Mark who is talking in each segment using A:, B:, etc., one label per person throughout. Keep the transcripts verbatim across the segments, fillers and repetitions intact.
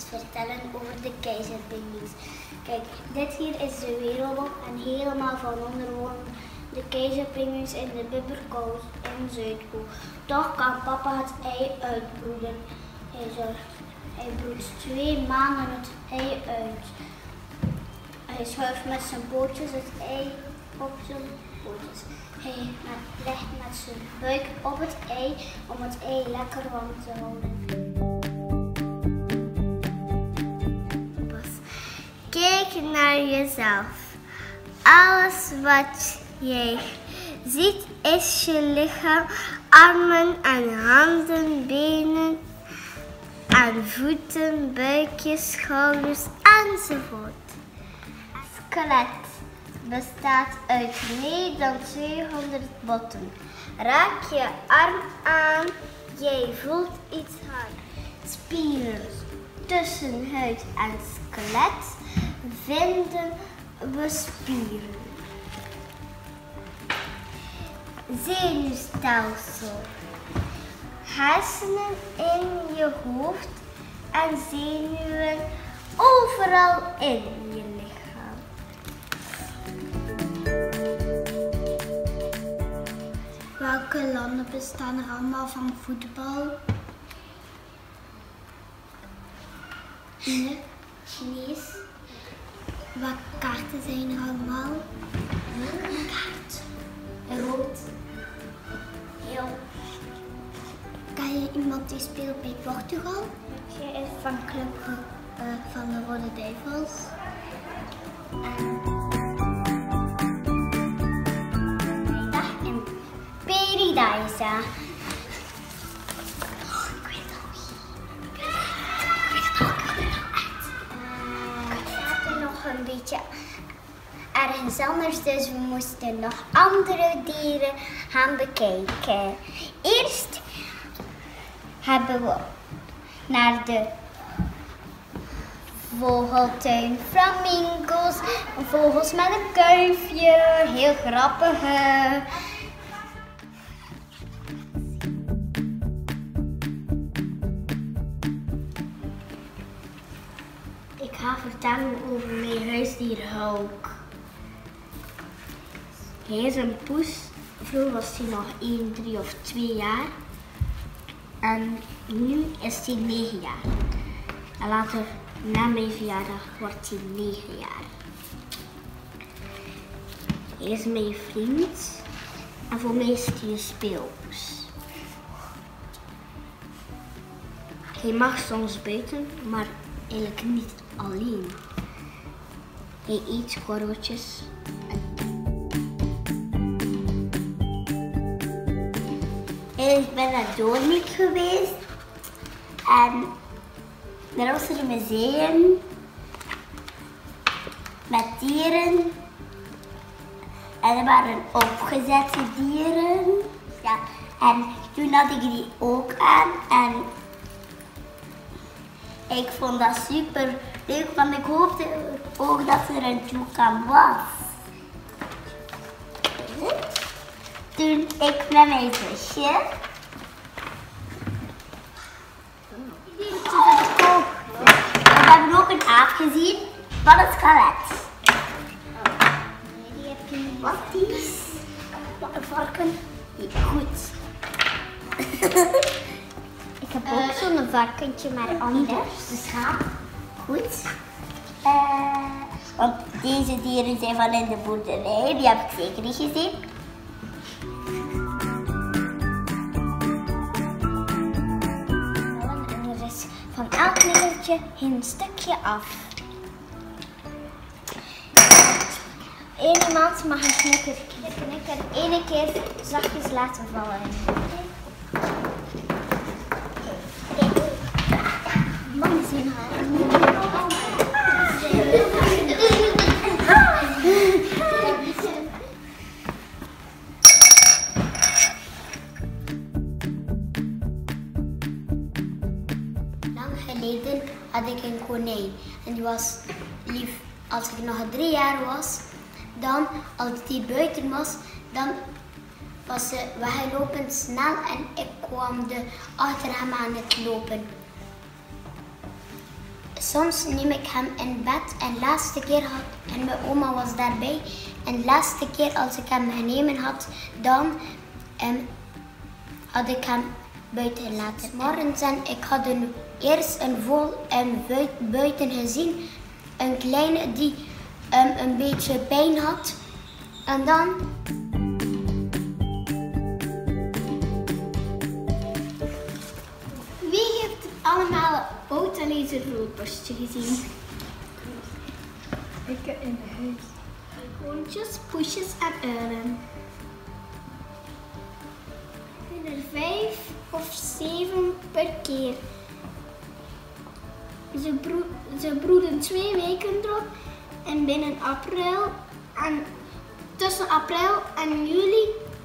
A: vertellen over de keizerpinguïns. Kijk, dit hier is de wereldbol en helemaal van onder wonen de keizerpinguïns in de bibberkous in Zuidpool. Toch kan papa het ei uitbroeden. Hij, zorgt, hij broedt twee maanden het ei uit. Hij schuift met zijn pootjes het ei op zijn pootjes. Hij legt met zijn buik op het ei om het ei lekker warm te houden. Kijk naar jezelf. Alles wat jij ziet is je lichaam, armen en handen, benen en voeten, buikje, schouders enzovoort. Skelet bestaat uit meer dan tweehonderd botten. Raak je arm aan, jij voelt iets hard. Spieren tussen huid en skelet vinden we spieren. Zenuwstelsel. Hersenen in je hoofd en zenuwen overal in je lichaam. Welke landen bestaan er allemaal van voetbal? China. Chinees. Welke kaarten zijn er allemaal? Welke kaart? Rood. Heel. Ken je iemand die speelt bij Portugal? Zij is van club uh, van de Rode Duivels. En vrijdag in Paradise. Een beetje ergens anders, dus we moesten nog andere dieren gaan bekijken. Eerst hebben we naar de vogeltuin flamingo's, vogels met een kuifje, heel grappig. Ik ga vertellen over mijn huisdier Hulk. Hij is een poes. Vroeger was hij nog één, drie of twee jaar. En nu is hij negen jaar. En later, na mijn verjaardag, wordt hij negen jaar. Hij is mijn vriend. En voor mij is hij een speelpoes. Hij mag soms buiten, maar eigenlijk niet alleen. Hij eet squirreltjes. Ik ben naar Doornik geweest en daar was er een museum met dieren en er waren opgezette dieren. Ja, en toen had ik die ook aan en ik vond dat super leuk, want ik hoopte ook dat er een toucan was. Toen ik met mijn zusje we hebben ook een aap gezien van het skelet. Wat is? Wat een varken? Goed. Ik heb ook uh, zo'n varkentje, maar anders. Een schaap. Goed. Uh, want deze dieren zijn van in de boerderij, die heb ik zeker niet gezien. En er is van elk middeltje een stukje af. Eén iemand mag een knikker, knikker één keer zachtjes laten vallen. Mannen zien haar. Lang geleden had ik een konijn en die was lief. Als ik nog drie jaar was, dan als die buiten was, dan was ze weggelopen snel en ik kwam de achter hem aan het lopen.
B: soms neem ik hem in bed en de laatste keer had, en mijn oma was daarbij. En de laatste keer als ik hem genomen had, dan um, had ik hem buiten gelaten. Morgens en ik had een, eerst een vogel um, buiten gezien, een kleine die um, een beetje pijn had. En dan...
A: Wie heeft allemaal een oud en laser roodborstje gezien?
C: Ik in huis.
A: Hondjes, poesjes en uilen. Er zijn er vijf of zeven per keer. Ze, broed, ze broeden twee weken erop en binnen april en tussen april en juli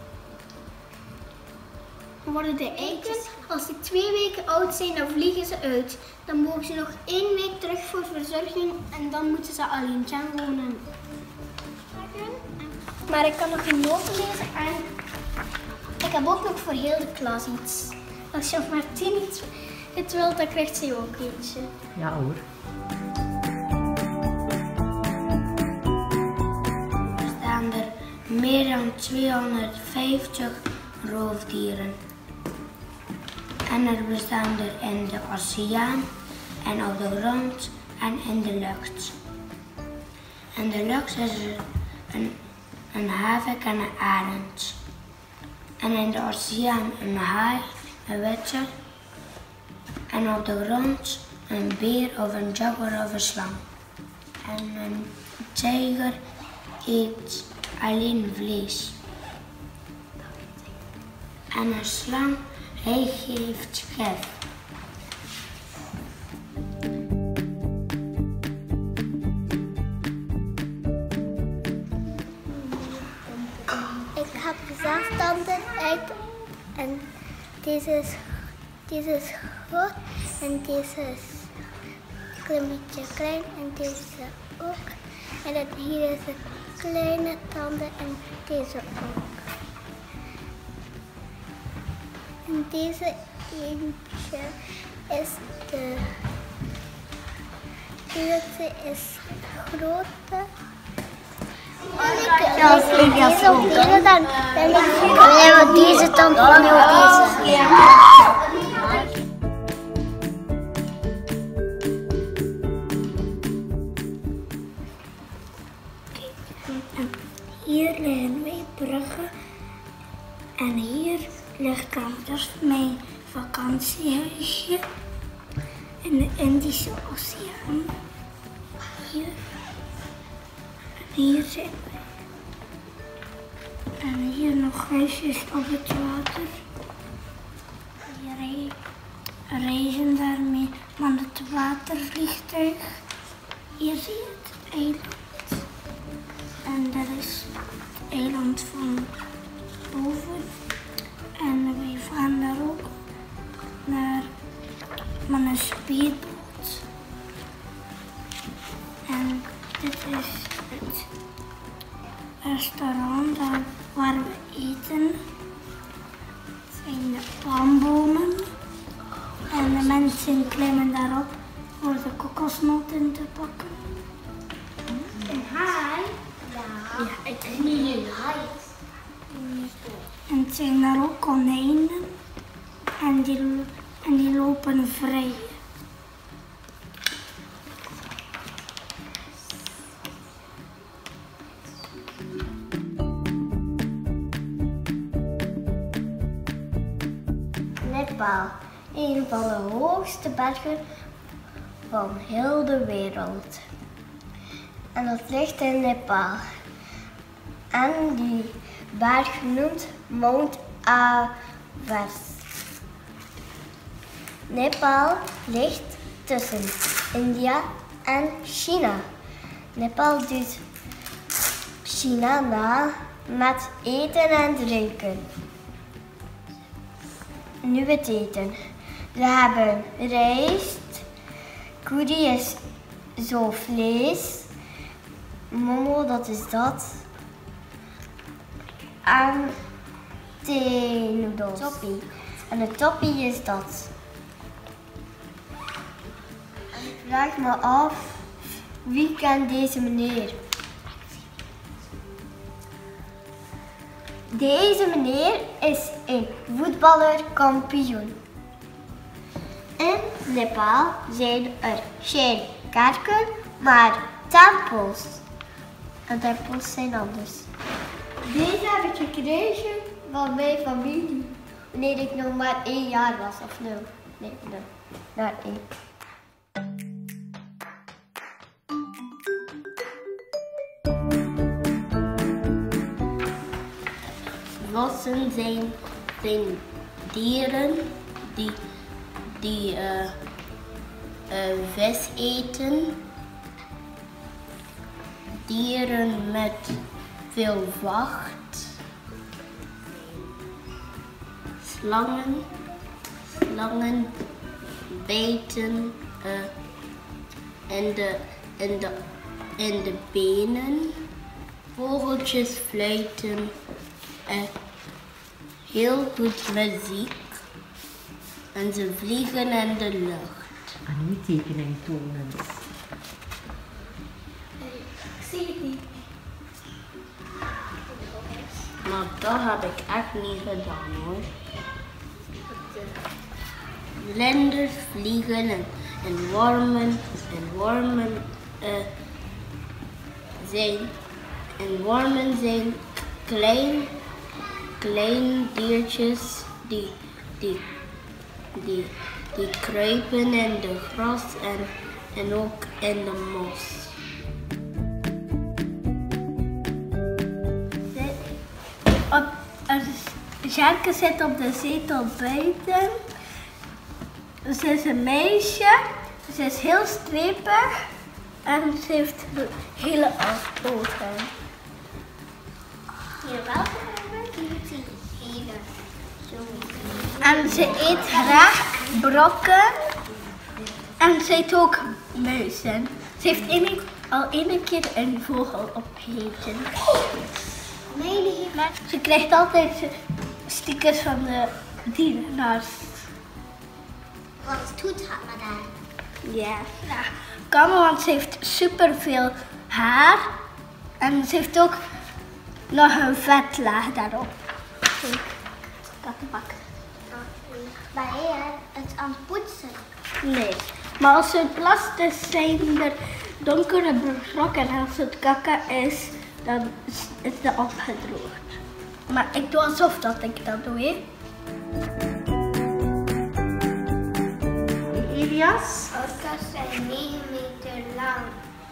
A: worden de eiken, als ze twee weken oud zijn, dan vliegen ze uit. Dan mogen ze nog één week terug voor verzorging en dan moeten ze alleen gaan wonen. Maar ik kan nog geen noten lezen en ik heb ook nog voor heel de klas iets. Als juf Martien het, het wil, dan krijgt ze ook eentje.
C: Ja hoor.
B: Er staan er meer dan tweehonderdvijftig roofdieren. En er bestaan er in de oceaan en op de grond en in de lucht. In de lucht is er een, een havik en een arend. En in de oceaan een haai, een witte. En op de grond een beer of een jaguar of een slang. En een tijger eet alleen vlees. En een slang, hij geeft gif.
A: Ik heb zaaftanden uit en deze is, deze is groot en deze is een beetje klein en deze ook. En dan hier is een kleine tanden en deze ook. En deze eentje is de deze is grote.
B: Ja, als ik deze op deze dan denk ik alleen maar deze tand van deze.
A: Hier liggen wij bruggen en hier ligt dus mijn vakantiehuisje in de Indische Oceaan. Hier. En hier zijn wij. En hier nog huisjes op het water. Hier reizen daarmee met het watervliegtuig. Hier zie je het eiland. En dat is het eiland van boven. En wij gaan daar ook naar met een speedboot. En dit is het restaurant daar waar we eten. Het zijn de palmbomen. En de mensen klimmen daarop voor de kokosnoten te pakken. Een haai? Ja, ik knie een haai. En het zijn daar ook konijnen. En die, en die lopen vrij.
B: Nepal, een van de hoogste bergen van heel de wereld. En dat ligt in Nepal. En die berg noemt Mount Everest. Nepal ligt tussen India en China. Nepal doet China na met eten en drinken. Nu het eten. We hebben rijst, curry is zo vlees, momo dat is dat, en theenoedels. Toppie. En de toppie is dat. vraag me af, wie kent deze meneer? Deze meneer is een voetballer kampioen. In Nepal zijn er geen kerken, maar tempels. En tempels zijn anders. Deze heb ik gekregen van mijn familie. Wanneer ik nog maar één jaar was, of nul. Nee, nul. Naar één.
C: Vossen zijn, zijn dieren die, die uh, uh, vis eten. Dieren met veel vacht. Slangen. Slangen bijten uh, in, de, in, de, in de benen. Vogeltjes fluiten. Uh, heel goed muziek. En ze vliegen in de lucht.
D: En nu tekening tonen.
A: Ik zie het niet.
C: Maar dat heb ik echt niet gedaan hoor. Vlinders vliegen en, en wormen en wormen uh, zijn en wormen zijn klein, klein diertjes die, die, die, die kruipen in de gras en, en ook in de mos.
A: Sjerke zit op de zetel buiten. Ze is een meisje. Ze is heel strepig. En ze heeft hele ogen.
B: Jawel, die moet hij hele.
A: En ze eet graag brokken. En ze eet ook muizen. Ze heeft een, al één keer een vogel opgegeten.
B: Nee, die heeft...
A: Ze krijgt altijd stickers van de dierenarts.
B: Wat doet haar maar daar?
A: Ja, ja. Kan, want ze heeft superveel haar. En ze heeft ook nog een vetlaag daarop. Kijk, kattenbak.
B: Ben jij het aan het poetsen?
A: Nee, maar als ze het plast is, zijn er donkere brokken. En als het kakken is, dan is het opgedroogd. Maar ik doe alsof dat ik dat doe, hè.
D: Elias?
B: Orka's zijn negen meter lang.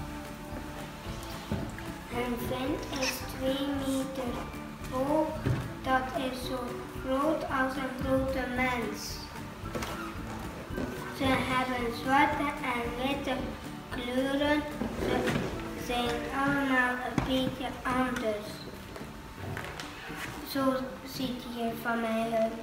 B: Hun vent is twee meter hoog. Dat is zo groot als een grote mens. Ze hebben zwarte en witte kleuren. Ze zijn allemaal een beetje anders. Zo ziet hij van mij uit.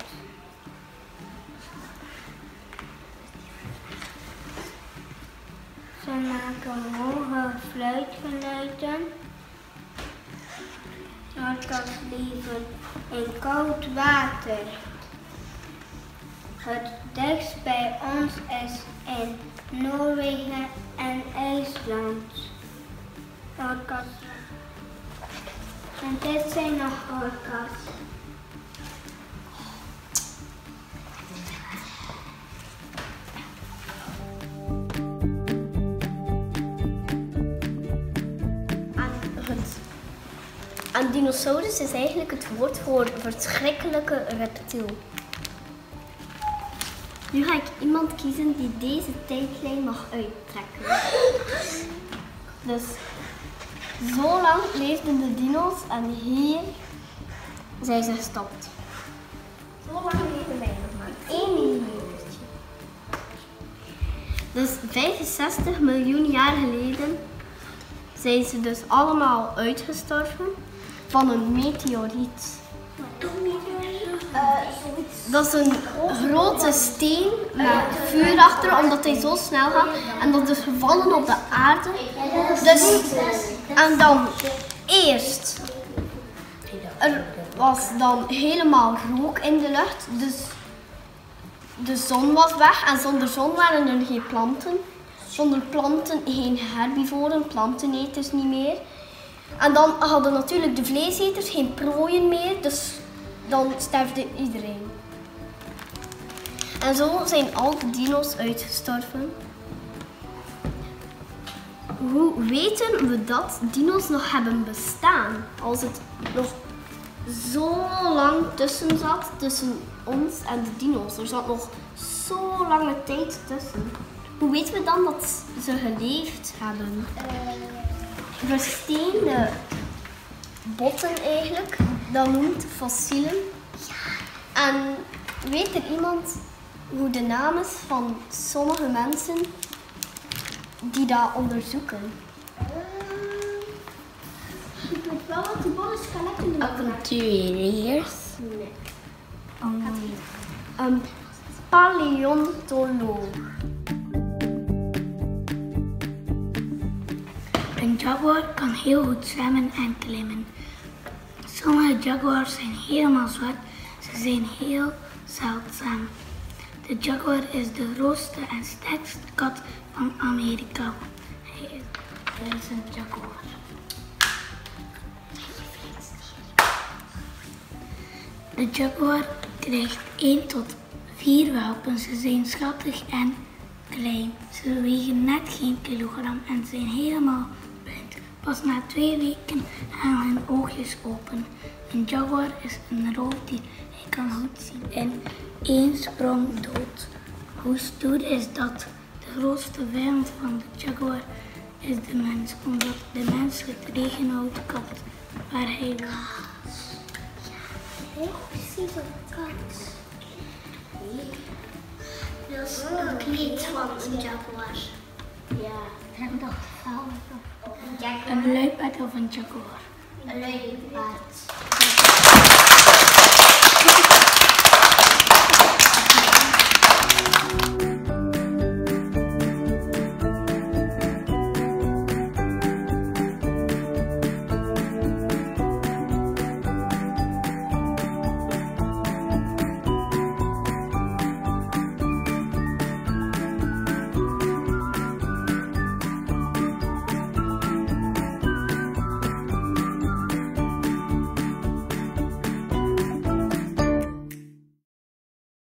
B: Ze maken hoge fluitgeluiden. Orka's leven in koud water. Het dichtst bij ons is in Noorwegen en IJsland. Orka's. En dit zijn nog orka's.
A: Een dinosaurus is eigenlijk het woord voor verschrikkelijke reptiel. Nu ga ik iemand kiezen die deze tijdlijn mag uittrekken. Dus zo lang leefden de dino's en hier zijn ze gestopt. Zo lang leven wij nog maar. één millimetertje. Dus vijfenzestig miljoen jaar geleden zijn ze dus allemaal uitgestorven van een meteoriet. Uh, dat is een grote steen met vuur achter, omdat hij zo snel gaat. En dat is gevallen op de aarde. Dus, en dan eerst, er was dan helemaal rook in de lucht. Dus de zon was weg en zonder zon waren er geen planten.
C: Zonder planten geen herbivoren, planteneters niet meer. En dan hadden natuurlijk de vleeseters geen prooien meer, dus dan sterfde iedereen. En zo zijn al de dino's uitgestorven. Hoe weten we dat dino's nog hebben bestaan? Als het nog zo lang tussen zat, tussen ons en de dino's. Er zat nog zo lange tijd tussen. Hoe weten we dan dat ze geleefd hebben? Versteende botten eigenlijk, dat noemt fossielen. En weet er iemand hoe de naam is van sommige mensen die dat onderzoeken?
A: Ik weet wel wat die bolle skeletten doen.
C: Avonturiers? Nee. Een paleontoloog.
B: Een jaguar kan heel goed zwemmen en klimmen. Sommige jaguars zijn helemaal zwart, ze zijn heel zeldzaam. De jaguar is de grootste en sterkste kat van Amerika. Hij is, hij is een jaguar. De jaguar krijgt één tot vier welpen. Ze zijn schattig en klein. Ze wegen net geen kilogram en zijn helemaal blind. Pas na twee weken gaan hun oogjes open. Een jaguar is een roofdier. Hij kan goed zien in één sprong dood. Hoe stoer is dat? De grootste vijand van de jaguar is de mens, omdat de mens het regenwoud kapt waar hij woont.
A: Heel precies een kat. Dat is een kleed van een jaguar. Ja, ik dacht wel.
B: Een luipaard of een jaguar?
A: Een luipaard.